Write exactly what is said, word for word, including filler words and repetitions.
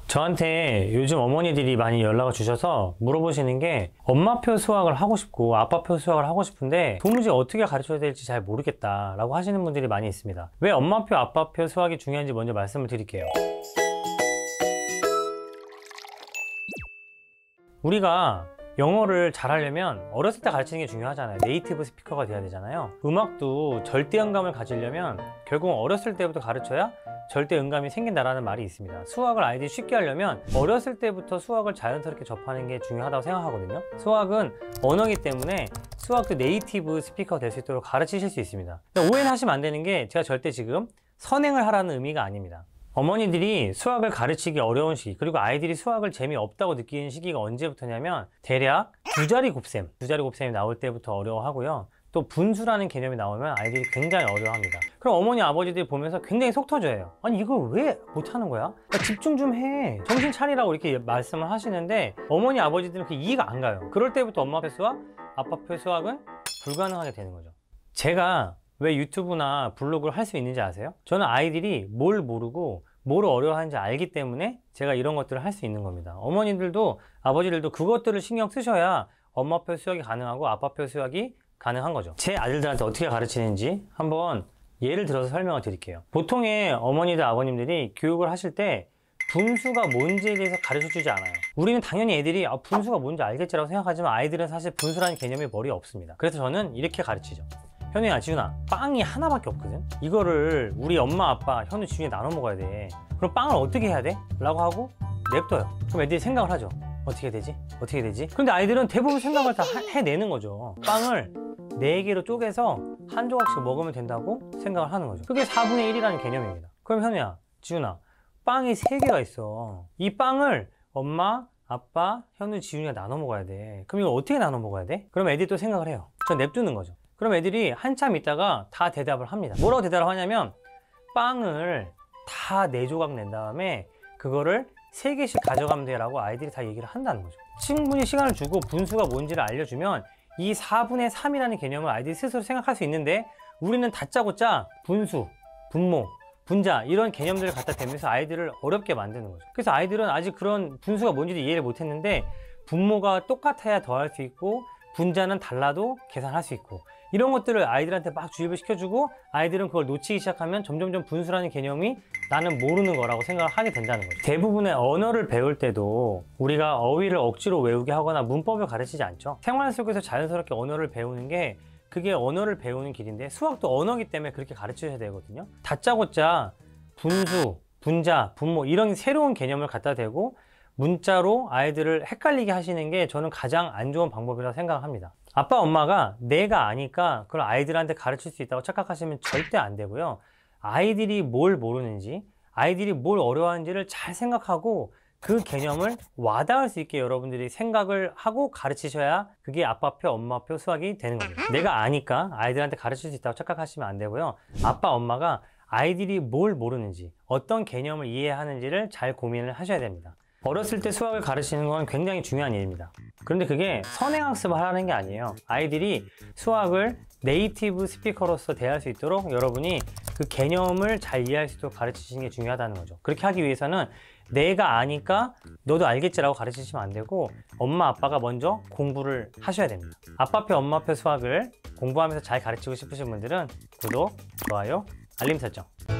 저한테 요즘 어머니들이 많이 연락을 주셔서 물어보시는 게 엄마표 수학을 하고 싶고 아빠표 수학을 하고 싶은데 도무지 어떻게 가르쳐야 될지 잘 모르겠다 라고 하시는 분들이 많이 있습니다. 왜 엄마표 아빠표 수학이 중요한지 먼저 말씀을 드릴게요. 우리가 영어를 잘하려면 어렸을 때 가르치는 게 중요하잖아요. 네이티브 스피커가 돼야 되잖아요. 음악도 절대음감을 가지려면 결국 어렸을 때부터 가르쳐야 절대음감이 생긴다라는 말이 있습니다. 수학을 아이들이 쉽게 하려면 어렸을 때부터 수학을 자연스럽게 접하는 게 중요하다고 생각하거든요. 수학은 언어이기 때문에 수학도 네이티브 스피커가 될 수 있도록 가르치실 수 있습니다. 오해는 하시면 안 되는 게 제가 절대 지금 선행을 하라는 의미가 아닙니다. 어머니들이 수학을 가르치기 어려운 시기, 그리고 아이들이 수학을 재미없다고 느끼는 시기가 언제부터냐면 대략 두 자리 곱셈, 두 자리 곱셈이 나올 때부터 어려워하고요. 또 분수라는 개념이 나오면 아이들이 굉장히 어려워합니다. 그럼 어머니 아버지들이 보면서 굉장히 속 터져요. 아니 이걸 왜 못하는 거야? 집중 좀 해, 정신 차리라고 이렇게 말씀을 하시는데 어머니 아버지들은 그게 이해가 안 가요. 그럴 때부터 엄마표 수학, 아빠표 수학은 불가능하게 되는 거죠. 제가 왜 유튜브나 블로그를 할 수 있는지 아세요? 저는 아이들이 뭘 모르고 뭘 어려워하는지 알기 때문에 제가 이런 것들을 할 수 있는 겁니다. 어머니들도 아버지들도 그것들을 신경 쓰셔야 엄마표 수학이 가능하고 아빠표 수학이 가능한 거죠. 제 아들들한테 어떻게 가르치는지 한번 예를 들어서 설명을 드릴게요. 보통의 어머니들 아버님들이 교육을 하실 때 분수가 뭔지에 대해서 가르쳐 주지 않아요. 우리는 당연히 애들이 아, 분수가 뭔지 알겠지라고 생각하지만 아이들은 사실 분수라는 개념이 머리에 없습니다. 그래서 저는 이렇게 가르치죠. 현우야, 지훈아, 빵이 하나밖에 없거든? 이거를 우리 엄마, 아빠, 현우, 지훈이 나눠 먹어야 돼. 그럼 빵을 어떻게 해야 돼? 라고 하고 냅둬요. 그럼 애들이 생각을 하죠. 어떻게 되지? 어떻게 되지? 근데 아이들은 대부분 생각을 다 해내는 거죠. 빵을 네 개로 쪼개서 한 조각씩 먹으면 된다고 생각을 하는 거죠. 그게 사분의 일이라는 개념입니다. 그럼 현우야, 지훈아, 빵이 세 개가 있어. 이 빵을 엄마, 아빠, 현우, 지훈이가 나눠 먹어야 돼. 그럼 이걸 어떻게 나눠 먹어야 돼? 그럼 애들이 또 생각을 해요. 저 냅두는 거죠. 그럼 애들이 한참 있다가 다 대답을 합니다. 뭐라고 대답을 하냐면 빵을 다 네 조각 낸 다음에 그거를 세 개씩 가져가면 돼 라고 아이들이 다 얘기를 한다는 거죠. 충분히 시간을 주고 분수가 뭔지를 알려주면 이 사분의 삼이라는 개념을 아이들이 스스로 생각할 수 있는데 우리는 다짜고짜 분수, 분모, 분자 이런 개념들을 갖다 대면서 아이들을 어렵게 만드는 거죠. 그래서 아이들은 아직 그런 분수가 뭔지도 이해를 못했는데 분모가 똑같아야 더할 수 있고 분자는 달라도 계산할 수 있고 이런 것들을 아이들한테 막 주입을 시켜주고 아이들은 그걸 놓치기 시작하면 점점점 분수라는 개념이 나는 모르는 거라고 생각을 하게 된다는 거죠. 대부분의 언어를 배울 때도 우리가 어휘를 억지로 외우게 하거나 문법을 가르치지 않죠. 생활 속에서 자연스럽게 언어를 배우는 게 그게 언어를 배우는 길인데 수학도 언어이기 때문에 그렇게 가르쳐야 되거든요. 다짜고짜 분수, 분자, 분모 이런 새로운 개념을 갖다 대고 문자로 아이들을 헷갈리게 하시는 게 저는 가장 안 좋은 방법이라고 생각합니다. 아빠 엄마가 내가 아니까 그걸 아이들한테 가르칠 수 있다고 착각하시면 절대 안 되고요. 아이들이 뭘 모르는지 아이들이 뭘 어려워하는지를 잘 생각하고 그 개념을 와닿을 수 있게 여러분들이 생각을 하고 가르치셔야 그게 아빠표 엄마표 수학이 되는 겁니다. 내가 아니까 아이들한테 가르칠 수 있다고 착각하시면 안 되고요. 아빠 엄마가 아이들이 뭘 모르는지 어떤 개념을 이해하는지를 잘 고민을 하셔야 됩니다. 어렸을 때 수학을 가르치는 건 굉장히 중요한 일입니다. 그런데 그게 선행학습을 하라는 게 아니에요. 아이들이 수학을 네이티브 스피커로서 대할 수 있도록 여러분이 그 개념을 잘 이해할 수 있도록 가르치시는 게 중요하다는 거죠. 그렇게 하기 위해서는 내가 아니까 너도 알겠지라고 가르치시면 안 되고 엄마 아빠가 먼저 공부를 하셔야 됩니다. 아빠표 엄마표 수학을 공부하면서 잘 가르치고 싶으신 분들은 구독, 좋아요, 알림 설정